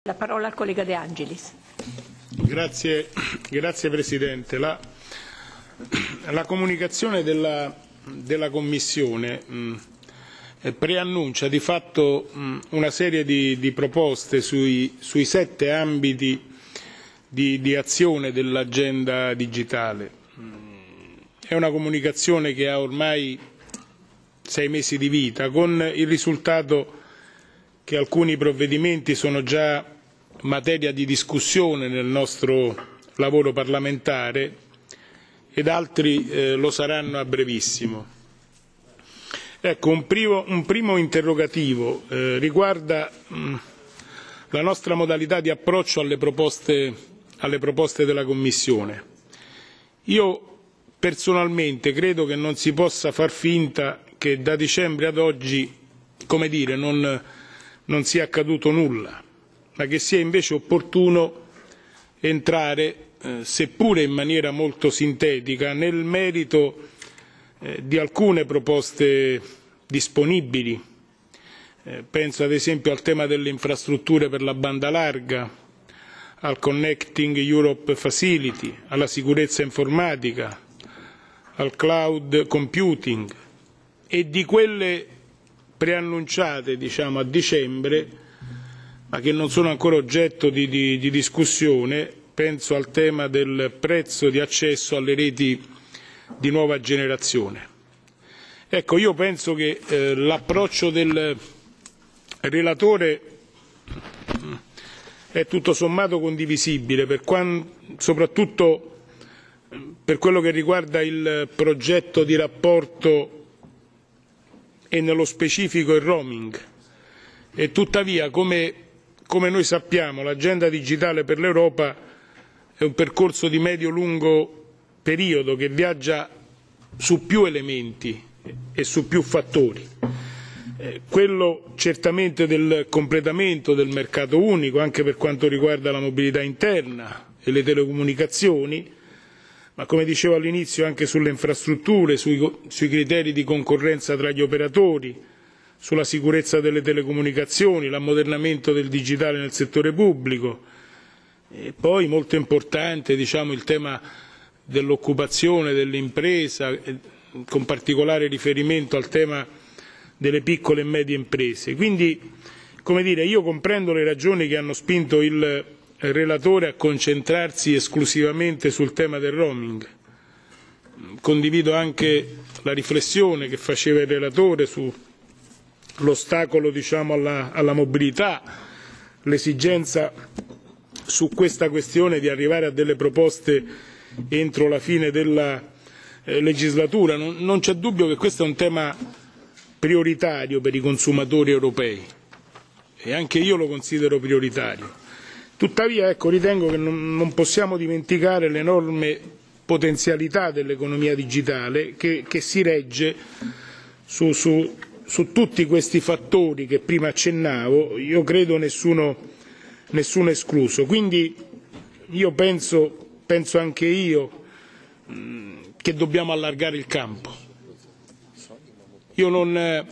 La parola al collega De Angelis. Grazie Presidente. La comunicazione della Commissione preannuncia di fatto una serie di proposte sui 7 ambiti di azione dell'agenda digitale. È una comunicazione che ha ormai 6 mesi di vita, con il risultato che alcuni provvedimenti sono già materia di discussione nel nostro lavoro parlamentare ed altri lo saranno a brevissimo. Ecco, un primo interrogativo riguarda la nostra modalità di approccio alle proposte della Commissione. Io personalmente credo che non si possa far finta che da dicembre ad oggi, come dire, non sia accaduto nulla, ma che sia invece opportuno entrare, seppure in maniera molto sintetica, nel merito di alcune proposte disponibili. Penso ad esempio al tema delle infrastrutture per la banda larga, al Connecting Europe Facility, alla sicurezza informatica, al cloud computing e di quelle preannunciate, diciamo, a dicembre, ma che non sono ancora oggetto di discussione. Penso al tema del prezzo di accesso alle reti di nuova generazione. Ecco, io penso che l'approccio del relatore è tutto sommato condivisibile, soprattutto per quello che riguarda il progetto di rapporto e nello specifico il roaming. E tuttavia, come noi sappiamo, l'agenda digitale per l'Europa è un percorso di medio-lungo periodo che viaggia su più elementi e su più fattori. Quello certamente del completamento del mercato unico, anche per quanto riguarda la mobilità interna e le telecomunicazioni, ma come dicevo all'inizio anche sulle infrastrutture, sui criteri di concorrenza tra gli operatori, sulla sicurezza delle telecomunicazioni, l'ammodernamento del digitale nel settore pubblico e poi molto importante, diciamo, il tema dell'occupazione, dell'impresa, con particolare riferimento al tema delle piccole e medie imprese. Quindi, come dire, io comprendo le ragioni che hanno spinto il relatore a concentrarsi esclusivamente sul tema del roaming. Condivido anche la riflessione che faceva il relatore sull'ostacolo, diciamo, alla mobilità, l'esigenza su questa questione di arrivare a delle proposte entro la fine della legislatura. Non c'è dubbio che questo è un tema prioritario per i consumatori europei e anche io lo considero prioritario. Tuttavia, ecco, ritengo che non possiamo dimenticare l'enorme potenzialità dell'economia digitale che si regge su tutti questi fattori che prima accennavo, io credo nessuno escluso. Quindi io penso anche io che dobbiamo allargare il campo. Io non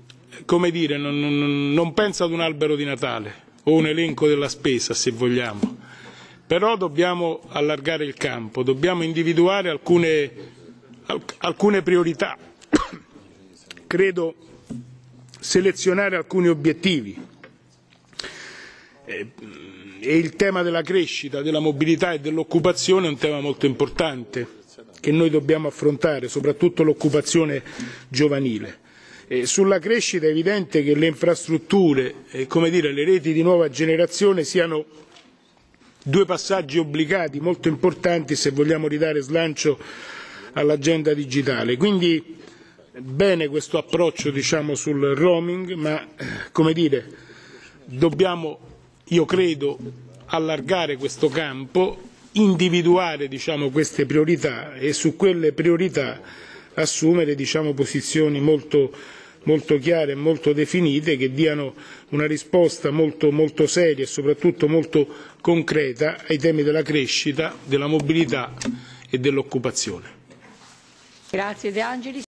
penso ad un albero di Natale o un elenco della spesa, se vogliamo, però dobbiamo allargare il campo, dobbiamo individuare alcune priorità, credo selezionare alcuni obiettivi e il tema della crescita, della mobilità e dell'occupazione è un tema molto importante che noi dobbiamo affrontare, soprattutto l'occupazione giovanile. Sulla crescita è evidente che le infrastrutture, le reti di nuova generazione siano 2 passaggi obbligati molto importanti se vogliamo ridare slancio all'agenda digitale. Quindi bene questo approccio, diciamo, sul roaming, ma dobbiamo, io credo, allargare questo campo, individuare, diciamo, queste priorità e su quelle priorità assumere, diciamo, posizioni molto chiare e molto definite che diano una risposta molto seria e soprattutto molto concreta ai temi della crescita, della mobilità e dell'occupazione. Grazie De Angelis.